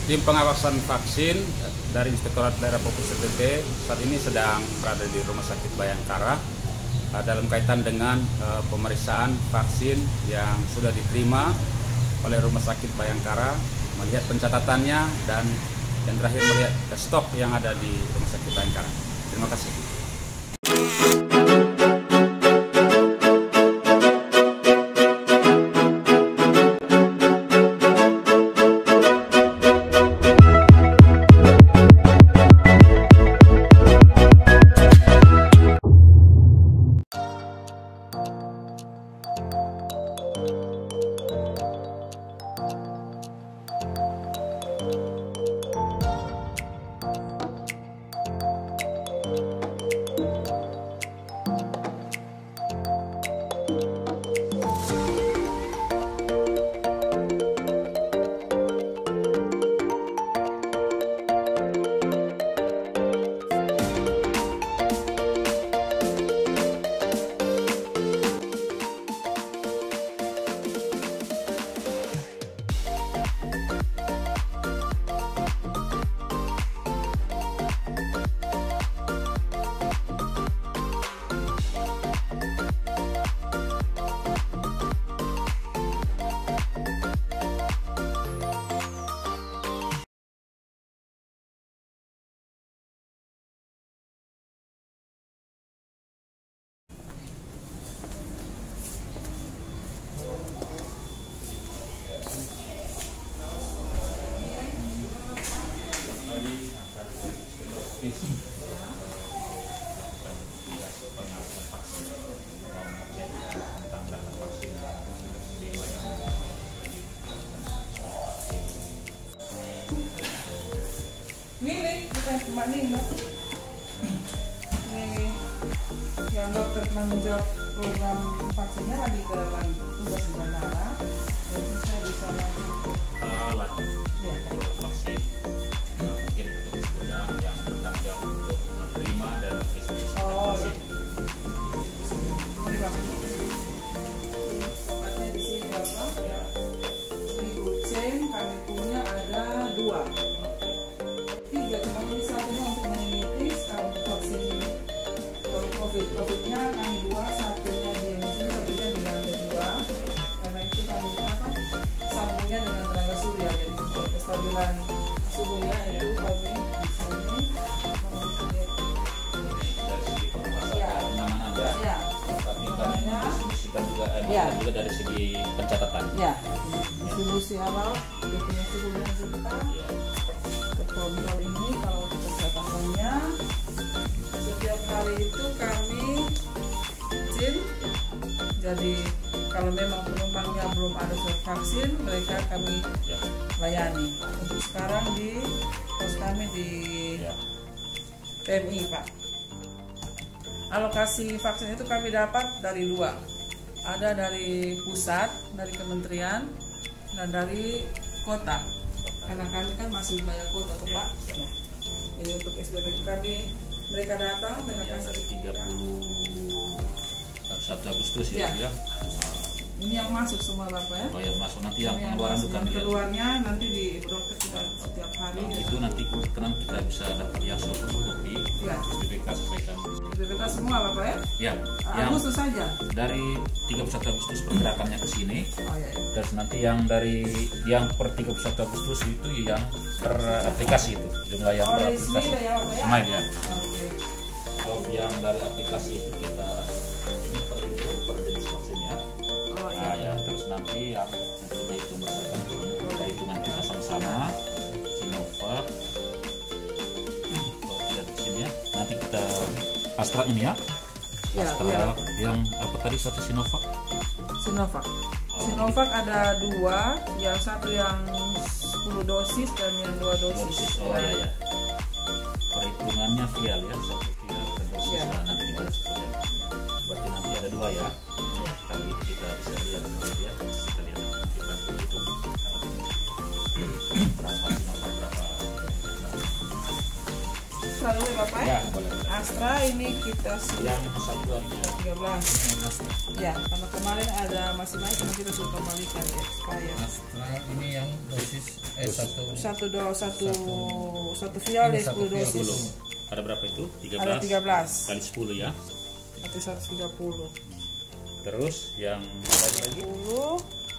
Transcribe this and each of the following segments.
Tim pengawasan vaksin dari Inspektorat Daerah Provinsi NTT saat ini sedang berada di Rumah Sakit Bayangkara dalam kaitan dengan pemeriksaan vaksin yang sudah diterima oleh Rumah Sakit Bayangkara, melihat pencatatannya dan yang terakhir melihat stok yang ada di Rumah Sakit Bayangkara. Terima kasih. Ini bukan cuma Nino. Ini yang dokter penanggung jawab program vaksinnya lagi ke tugas di bandara. Jadi saya bisa langsung. Ya. Vaksin mungkin yang bertanggung jawab untuk menerima dan distribusi vaksin. Terima kasih. Tempatnya di sini berapa? Di Uceng kami punya ada 2. 3 cuma ini satunya untuk meningitis, untuk vaksin COVID-nya kami 2, satunya di Indonesia, satunya di lantai 2. Karena itu kami sambungnya dengan tenaga surya, jadi untuk kestabilan suhunya itu kami di sini. Dari segi pengawasan keamanan Anda, Ya. tapi kami distribusikan juga, Ya. juga dari segi pencatatan. Ya, distribusi awal definisi hubungan kita. Kontrol ini kalau pencatatannya setiap hari itu kami izin, jadi kalau memang penumpangnya belum ada surat vaksin mereka kami layani. Untuk sekarang di pos kami di PMI Pak, alokasi vaksin itu kami dapat dari 2, ada dari pusat, dari kementerian, dan dari kota. Karena kami kan masih bayar kuota tuh Pak. Ya. Jadi untuk SPP kami mereka datang dengan kasih 31 Agustus ya. Ini yang masuk semua Bapak ya. Oh ya, masuk nanti yang pengeluaran itu kami lihat. Keluarnya nanti di dokter kita setiap hari. Itu nanti kebetulan kita bisa dapat yang fotokopi. Ya. SPPK sampaikan. SPPK semua Bapak ya. Ya. Yang Agustus saja. dari 31 Agustus pergerakannya ke sini. Oh ya. Terus nanti yang dari yang per 31 Agustus itu yang per aplikasi itu jumlah yang per aplikasi. Ya, Bapak ya. Smile ya. Oke. Kalau yang dari aplikasi itu kita ini per jenis vaksinnya. Oh iya. Nah, ya terus nanti yang sudah itu berdasarkan hitungan kita sama-sama Sinovac. Kalau tidak di sini ya, nanti kita Astra ini ya. Ya, Astra iya. yang apa tadi satu Sinovac? Sinovac. Sinovac ada 2, yang satu yang 10 dosis dan yang 2 dosis. Oh iya ya. Perhitungannya vial ya, satu vial per dosis. Ya. Nah, nanti kita lihat. Berarti nanti ada 2 ya. Kali kita bisa lihat ya. Kita lihat kita hitung berapa Sinovac berapa. Astra dulu ya Bapak? Ya, boleh. Astra ini kita sudah Yang satuannya 13. Ya, karena kemarin ada masih naik, nanti kita sudah kembalikan ya supaya Astra ini yang dosis satu vial ya 10 dosis. 10. Ada berapa itu? 13. Ada 13. Kali 10 ya. Nanti 130. Terus yang lagi 10,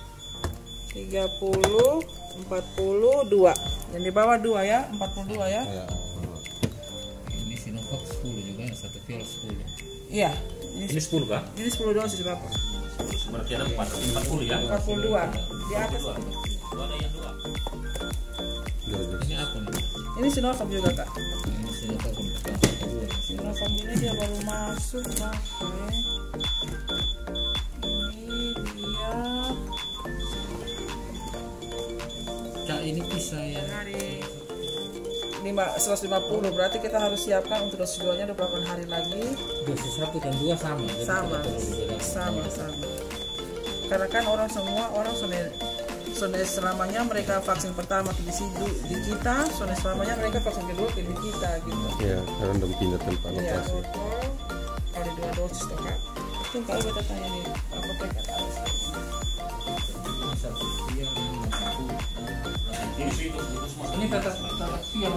30, 42. Yang di bawah 2 ya, 42 ya. Ya. Ini Sinovac 10 juga yang satu vial 10. Iya. ini 10 Pak. Ini 10 dosis Bapak. Berarti ada 40 ya. 42. Di atas. Dua. Ada yang 2. Ini apa nih? Ini Sinovac juga Kak. Ini Sinovac yang pertama. Sinovac ini dia baru masuk Bapak ya. Ini dia Cak, ini bisa ya. hari 150, berarti kita harus siapkan untuk dosis 2-nya 28 hari lagi. Dosis 1 dan 2 sama. Jadi Sama, tidak perlu dibedakan. sama. Karena kan orang sudah selamanya mereka vaksin pertama di kita, sudah selamanya mereka vaksin kedua di kita gitu. Ya, random pindah tempat Iya, lokasi. betul. Kali 2 dosis toh Kak. Itu kalau kita tanya nih, apa PK harus? Ini satu vial, ini satu. Ini sih itu semua. Ini kata vial.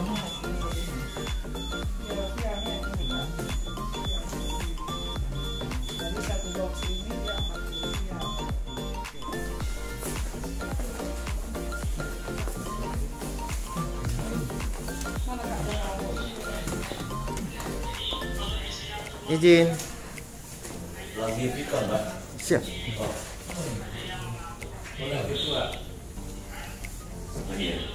Jadi satu box ini dia 40 vial. Mana Kak? Izin. Lagi itu Mbak. Siap. Boleh itu Pak. Iya.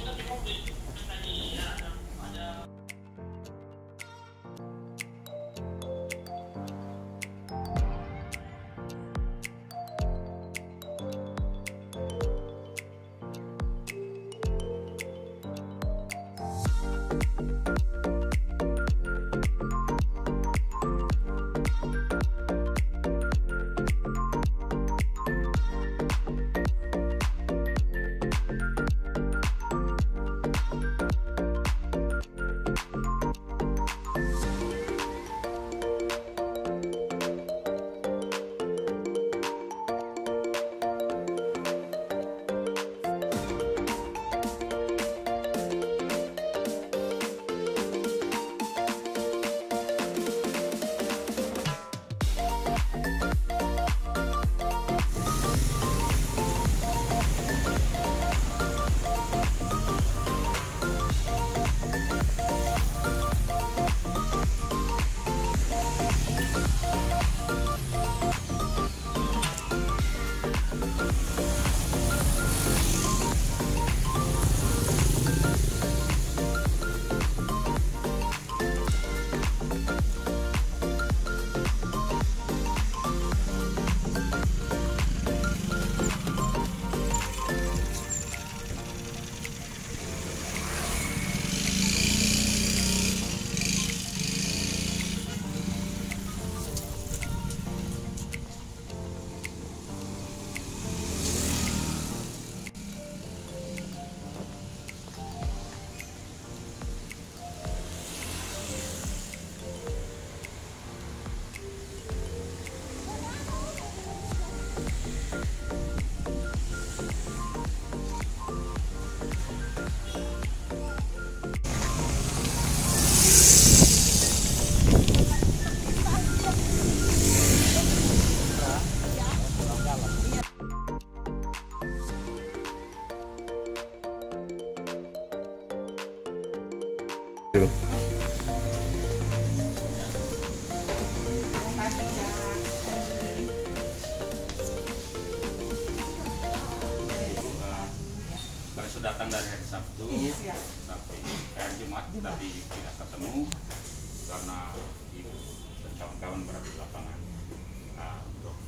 Datang dari hari Sabtu sampai hari Jumat tapi tidak ketemu karena ibu dan kawan-kawan berada di lapangan. Nah, untuk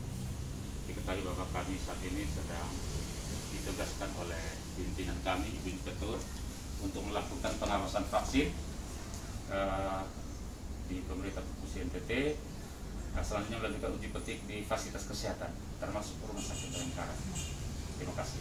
diketahui bahwa kami saat ini sedang ditugaskan oleh pimpinan kami, Ibu Inspektur, untuk melakukan pengawasan vaksin di pemerintah Provinsi NTT. Selanjutnya melakukan uji petik di fasilitas kesehatan termasuk Rumah Sakit Bayangkara. Terima kasih.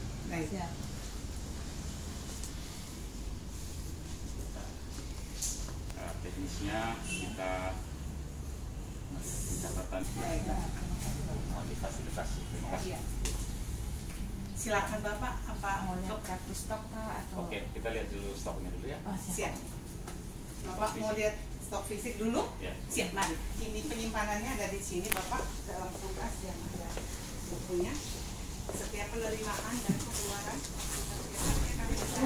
selanjutnya kita catatan difasilitasi. Terima kasih. Silakan Bapak, apa Mau lihat kartu stok Pak atau? Oke, kita lihat dulu stoknya dulu ya. Oh, siap. Bapak mau lihat stok fisik dulu? Ya. Siap, mari. Ini penyimpanannya ada di sini Bapak, dalam kulkas yang ada bukunya. Setiap penerimaan dan pengeluaran biasanya kami bisa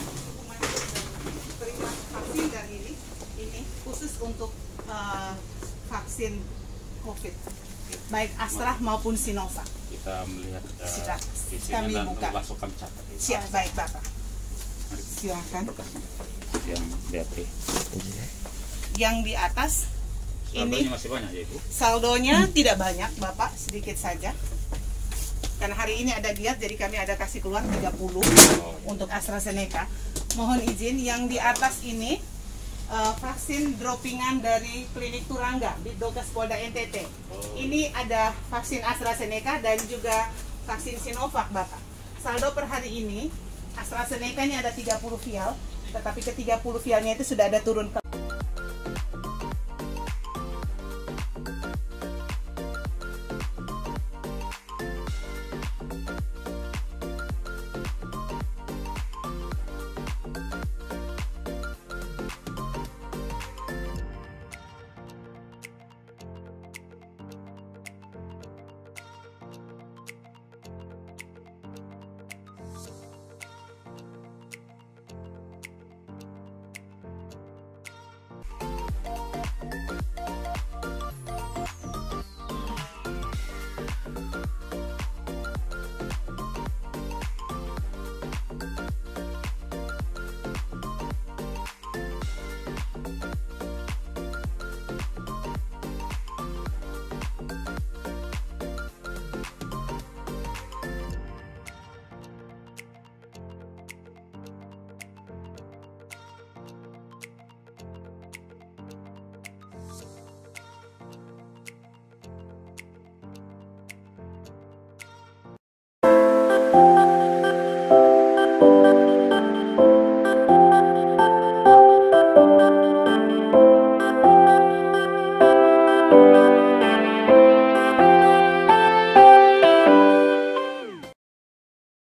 terima vaksin dan ini khusus untuk vaksin COVID, baik Astra maupun Sinovac. Kita melihat Siap. isinya Kami dan buka. langsung kami catat. Siap, baik Bapak. Silakan. Berkasnya. Yang BAP. Yang di atas ini Saldonya masih banyak ya Ibu? saldonya tidak banyak Bapak, sedikit saja. Karena hari ini ada giat, jadi kami ada kasih keluar 30 untuk AstraZeneca. Mohon izin, yang di atas ini vaksin droppingan dari Klinik Turangga di Dokas Polda NTT. Ini ada vaksin AstraZeneca dan juga vaksin Sinovac Bapak. Saldo per hari ini AstraZeneca ini ada 30 vial, tetapi ke 30 vialnya itu sudah ada turun ke